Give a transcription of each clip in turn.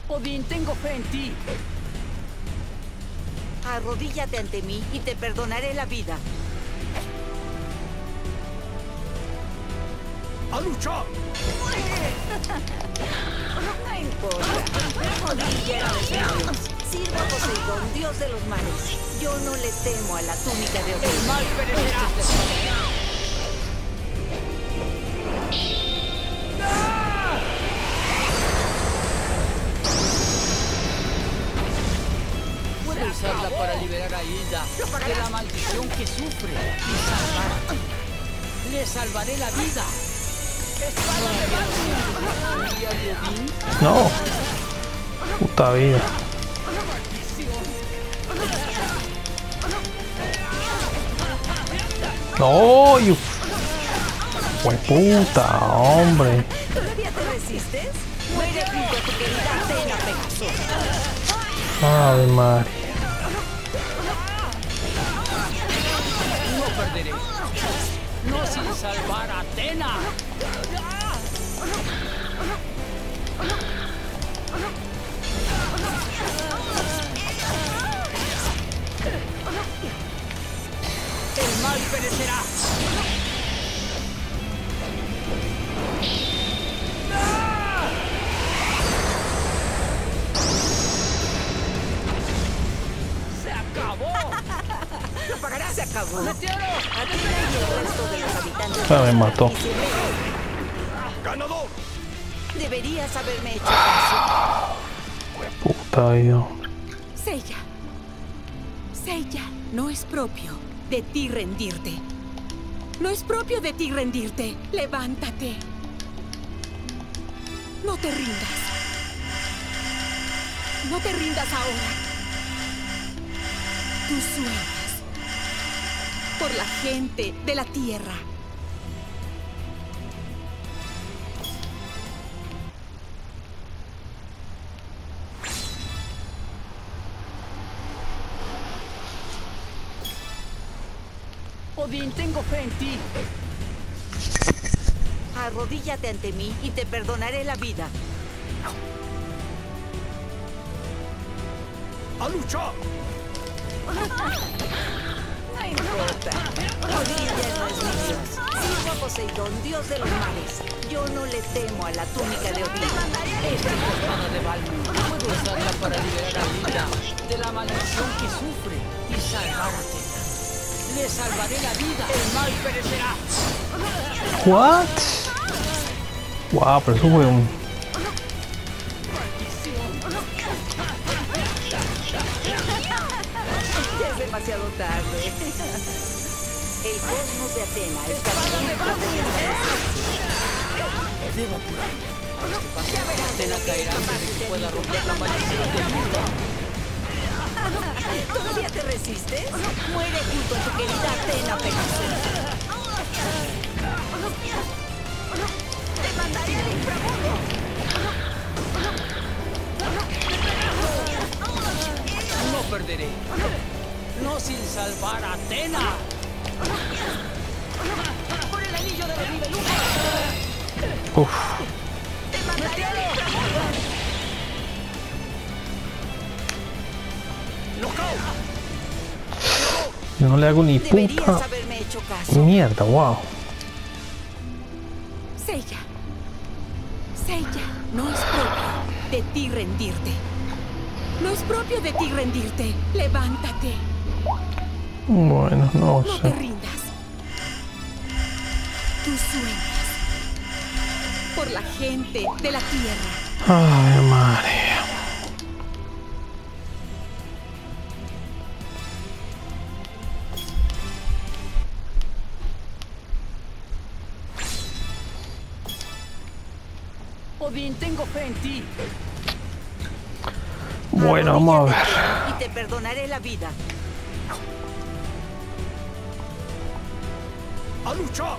Odín, tengo fe en ti. Arrodíllate ante mí y te perdonaré la vida. ¡A luchar! No importa. Odín lleno de Dios. Sirvo a Poseidón, dios de los mares. Yo no le temo a la túnica de Odín. El mal perecerá. Puedo usarla para liberar a Hilda de la maldición que sufre y salvarla. Le salvaré la vida. No. Puta vida. No, puta, hombre. ¿Todavía te resistes? Muere junto a tu querida Atena, Pegaso. Ave María. No perderé. No sin salvar a Atena. El mal perecerá. ¡Se acabó! ¡Lo pagarás! Se acabó. ¡Meteoro! Atena y el resto de los habitantes. Ya me mató. ¡Ganador! Deberías haberme hecho caso. Puta vida. Seiya. Seiya, no es propio de ti rendirte. No es propio de ti rendirte. Levántate. No te rindas. No te rindas ahora. Tú sueñas por la gente de la tierra. Odín, tengo fe en ti. Arrodíllate ante mí y te perdonaré la vida. ¡A luchar! No importa. Odín ya no es mi dios. Sirvo a Poseidón, dios de los mares. Yo no le temo a la túnica de Odín. Esta espada de Baldur puedo usarla para liberar a Hilda de la maldición que sufre y salvar a Atena. Le salvaré la vida. El mal perecerá. What? Wow, pero eso fue un... Ya es demasiado tarde. El cosmos de Atena está Debo apurarme. Atena caerá antes de que pueda romper la maldición de Hilda. ¿Todavía te resistes? Muere junto a tu querida Atena, Pegaso. ¡Te mandaré al inframundo! No perderé. No sin salvar a Atena. ¡Por el anillo de los nivelumbos! Uf. ¡Te mandaré al inframundo! Yo no le hago ni Deberías puta haberme hecho caso. mierda, wow. Seiya. Seiya, no es propio de ti rendirte. No es propio de ti rendirte. Levántate. Bueno, no No te sé. rindas. Tú sueñas por la gente de la tierra. Ay, María. Odín, tengo fe en ti. Bueno, vamos a ver. Y te perdonaré la vida. ¡A luchar!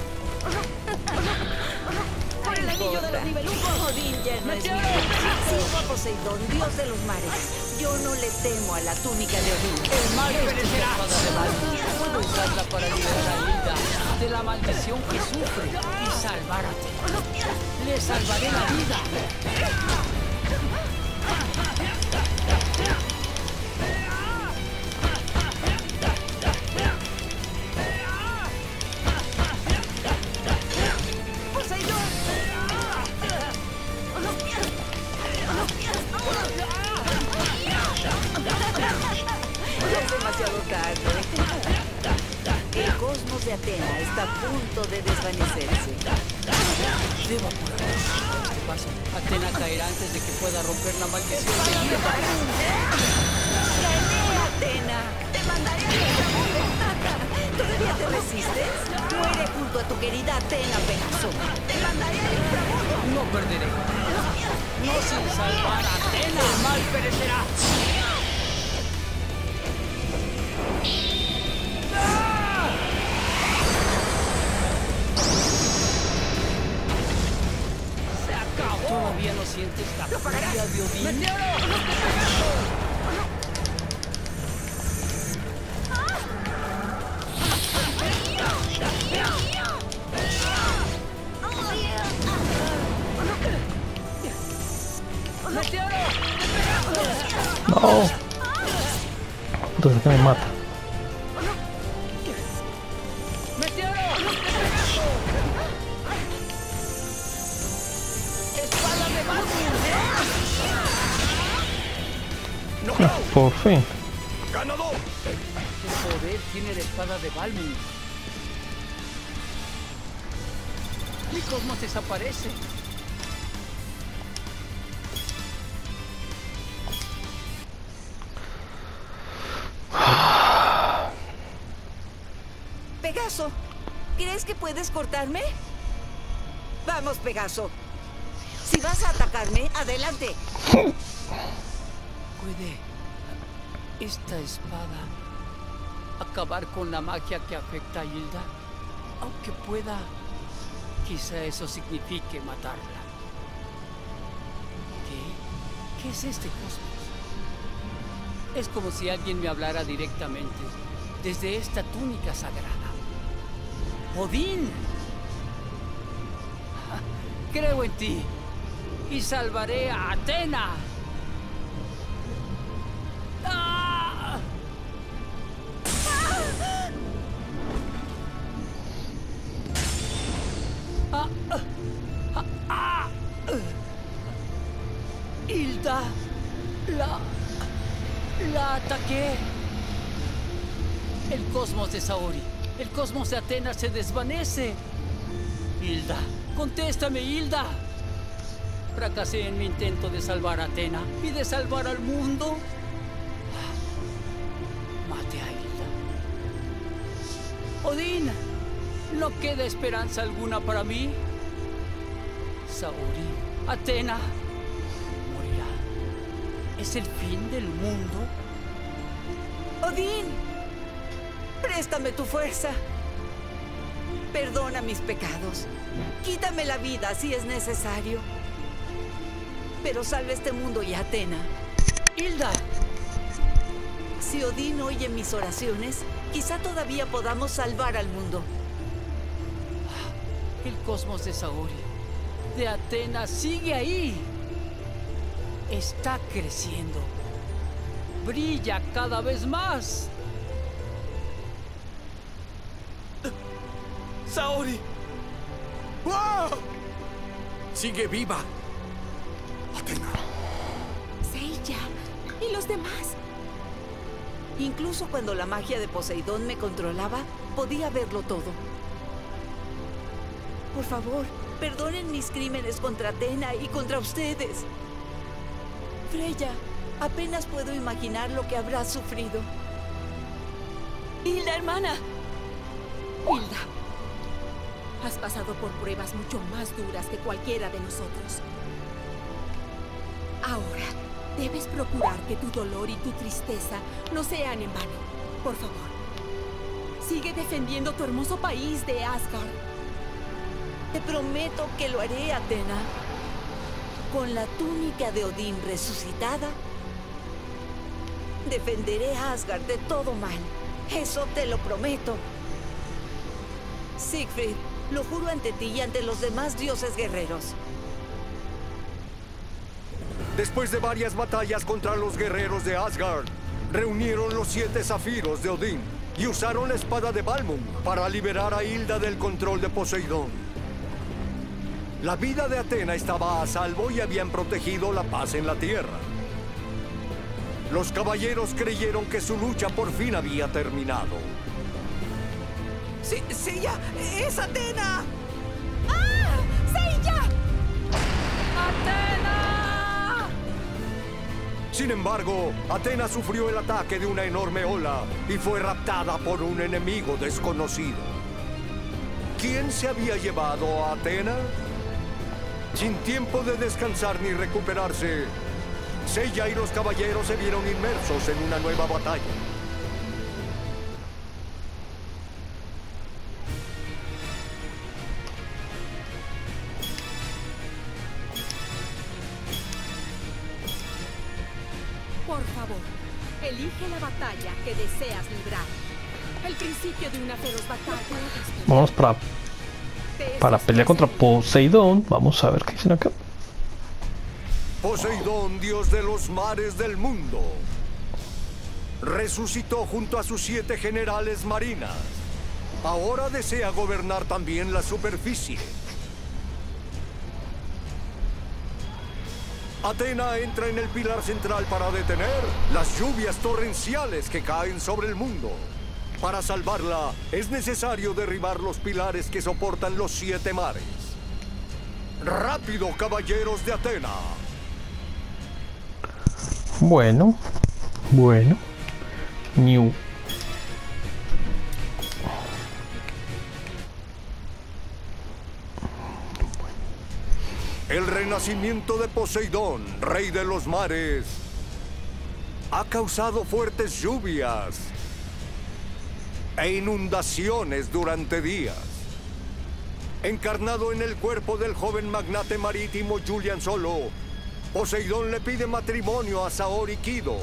Por el anillo de los nivelumbos. Odín ya no es mi dios. Sirvo a Poseidón, dios de los mares. Yo no le temo a la túnica de Odín. El mal perecerá. Puedo usarla para liberar a Hilda de la maldición que sufre y salvar a Atena. Le salvaré la vida. cosmos de Atena está a punto de desvanecerse. Debo apurarme. ¿Qué pasa? Atena caerá antes de que pueda romper la maldición de Hilda. ¡Gané, Atena! ¡Te mandaré al inframundo! ¿Todavía te resistes? Muere junto a tu querida Atena, Pegaso. ¡Te mandaré al inframundo! No perderé. No sin salvar a Atena. El mal perecerá. ¡Se acabó! ¿Todavía no sientes la furia de Odín? ¡Meteoro! No. Entonces que me mata. ¡Espada de Baldur! Por fin. ¡Ganador! ¿Qué poder tiene la espada de Baldur? Mi cosmos desaparece. Pegaso, ¿crees que puedes cortarme? Vamos, Pegaso. Si vas a atacarme, adelante. ¿Puede esta espada acabar con la magia que afecta a Hilda? Aunque pueda, quizá eso signifique matarla. ¿Qué? ¿Qué es este cosmos? Es como si alguien me hablara directamente desde esta túnica sagrada. ¡Odín! Creo en ti y salvaré a Atena. ¡Ah! ¡Ah! ¡Ah! ¡Ah! Hilda, la ataqué. El cosmos de Saori, el cosmos de Atena se desvanece. Hilda, contéstame, Hilda. Fracasé en mi intento de salvar a Atena y de salvar al mundo. Mate a Hilda. Odín, ¿no queda esperanza alguna para mí? Saori, Atena morirá. ¿Es el fin del mundo? Odín, préstame tu fuerza. Perdona mis pecados. Quítame la vida si es necesario. Pero salve este mundo y a Atena. ¡Hilda! Si Odín oye mis oraciones, quizá todavía podamos salvar al mundo. El cosmos de Saori, de Atena, sigue ahí. Está creciendo. Brilla cada vez más. ¡Saori! ¡Wow! ¡Sigue viva! ¡Atena! Seiya. ¿Y los demás? Incluso cuando la magia de Poseidón me controlaba, podía verlo todo. Por favor, perdonen mis crímenes contra Atena y contra ustedes. Freya, apenas puedo imaginar lo que habrás sufrido. Hilda, hermana. Hilda, has pasado por pruebas mucho más duras que cualquiera de nosotros. Ahora, debes procurar que tu dolor y tu tristeza no sean en vano. Por favor, sigue defendiendo tu hermoso país de Asgard. Te prometo que lo haré, Atena. Con la túnica de Odín resucitada, defenderé a Asgard de todo mal. Eso te lo prometo. Siegfried, lo juro ante ti y ante los demás dioses guerreros. Después de varias batallas contra los guerreros de Asgard, reunieron los 7 zafiros de Odín y usaron la espada de Balmung para liberar a Hilda del control de Poseidón. La vida de Atena estaba a salvo y habían protegido la paz en la tierra. Los caballeros creyeron que su lucha por fin había terminado. Sí, Seiya, es Atena. ¡Ah! ¡Seiya! ¡Atena! Sin embargo, Atena sufrió el ataque de una enorme ola y fue raptada por un enemigo desconocido. ¿Quién se había llevado a Atena? Sin tiempo de descansar ni recuperarse, Seiya y los caballeros se vieron inmersos en una nueva batalla. Por favor, elige la batalla que deseas librar. El principio de una feroz batalla. Vamos para pelear contra Poseidón. Vamos a ver qué dicen acá. Poseidón, dios de los mares del mundo, resucitó junto a sus 7 generales marinas. Ahora desea gobernar también la superficie. Atena entra en el pilar central para detener las lluvias torrenciales que caen sobre el mundo. Para salvarla, es necesario derribar los pilares que soportan los 7 mares. ¡Rápido, caballeros de Atena! Bueno. New. El renacimiento de Poseidón, rey de los mares, ha causado fuertes lluvias e inundaciones durante días. Encarnado en el cuerpo del joven magnate marítimo Julian Solo, Poseidón le pide matrimonio a Saori Kido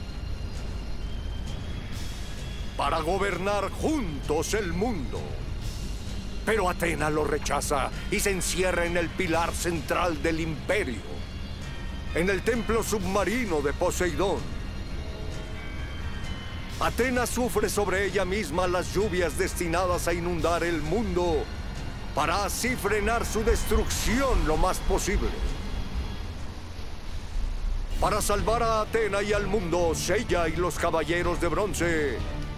para gobernar juntos el mundo. Pero Atena lo rechaza y se encierra en el pilar central del imperio, en el templo submarino de Poseidón. Atena sufre sobre ella misma las lluvias destinadas a inundar el mundo, para así frenar su destrucción lo más posible. Para salvar a Atena y al mundo, Seiya y los caballeros de bronce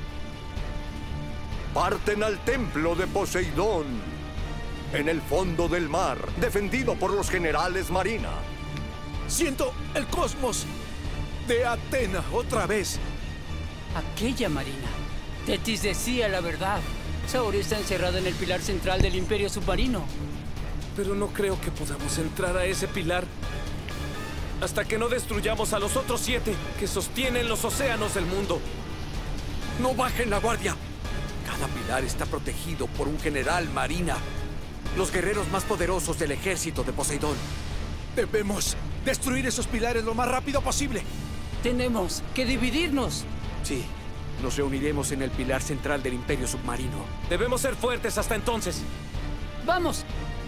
parten al templo de Poseidón, en el fondo del mar, defendido por los generales marina. Siento el cosmos de Atena otra vez. Aquella marina. Tetis decía la verdad. Saori está encerrada en el pilar central del imperio submarino. Pero no creo que podamos entrar a ese pilar hasta que no destruyamos a los otros 7 que sostienen los océanos del mundo. No bajen la guardia. Cada pilar está protegido por un general marina, los guerreros más poderosos del ejército de Poseidón. Debemos destruir esos pilares lo más rápido posible. Tenemos que dividirnos. Sí, nos reuniremos en el pilar central del imperio submarino. Debemos ser fuertes hasta entonces. ¡Vamos!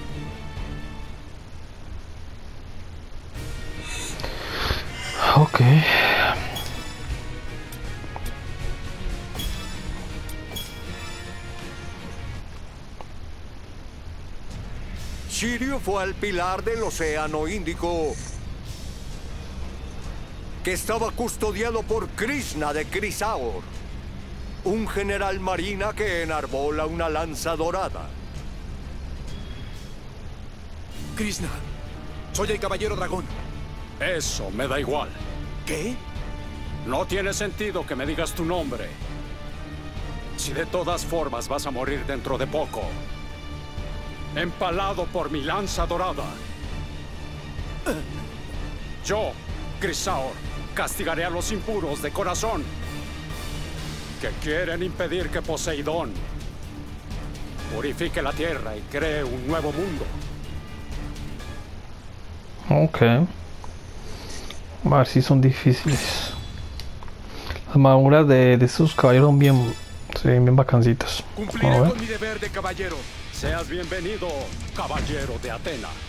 Ok. Shiryu fue al pilar del Océano Índico, que estaba custodiado por Krishna de Chrysaor, un general marina que enarbola una lanza dorada. Krishna, soy el caballero dragón. Eso me da igual. ¿Qué? No tiene sentido que me digas tu nombre. Si de todas formas vas a morir dentro de poco, empalado por mi lanza dorada. Yo, Chrysaor, castigaré a los impuros de corazón que quieren impedir que Poseidón purifique la tierra y cree un nuevo mundo. Ok. A ver si son difíciles. Las armaduras de estos caballeros son bien, se ven bien bacancitas. Cumpliré con mi deber de caballero. Seas bienvenido, caballero de Atena.